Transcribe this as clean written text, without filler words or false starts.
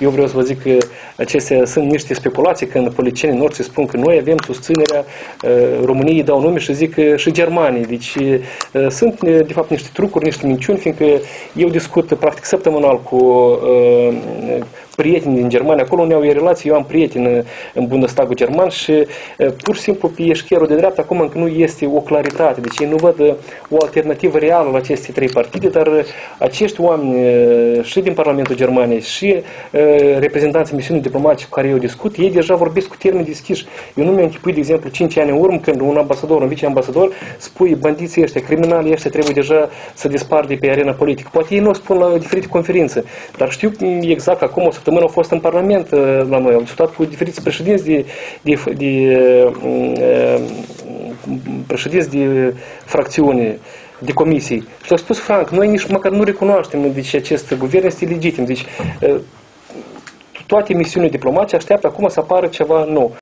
eu vreau să vă zic că acestea sunt niște speculații când politicienii noștri spun că noi avem susținerea, României dau nume și zic că și germanii. Deci sunt de fapt niște trucuri, niște minciuni, fiindcă eu discut practic săptămânal cu prieteni din Germania, acolo unde au relații, eu am prieteni în Bundestagul german și pur și simplu pe eșcherul de dreapta acum încă nu este o claritate, deci ei nu văd o alternativă reală la aceste trei partide, dar acești oameni și din Parlamentul Germaniei și reprezentanții misiunii diplomatice cu care eu discut, ei deja vorbesc cu termeni deschiși. Eu nu mi-am închipuit, de exemplu, 5 ani în urmă, când un ambasador, un viceambasador spui bandiții ăștia, criminalii ăștia trebuie deja să dispar de pe arena politică. Poate ei nu o spun la diferite conferințe, dar știu exact că acum o săptămână au fost în Parlament la noi, au discutat cu diferiți președinți de fracțiuni, de comisii. Și le-au spus franc, noi nici măcar nu recunoaștem, deci acest guvern este legitim. Deci toate misiunile diplomatice așteaptă acum să apară ceva nou.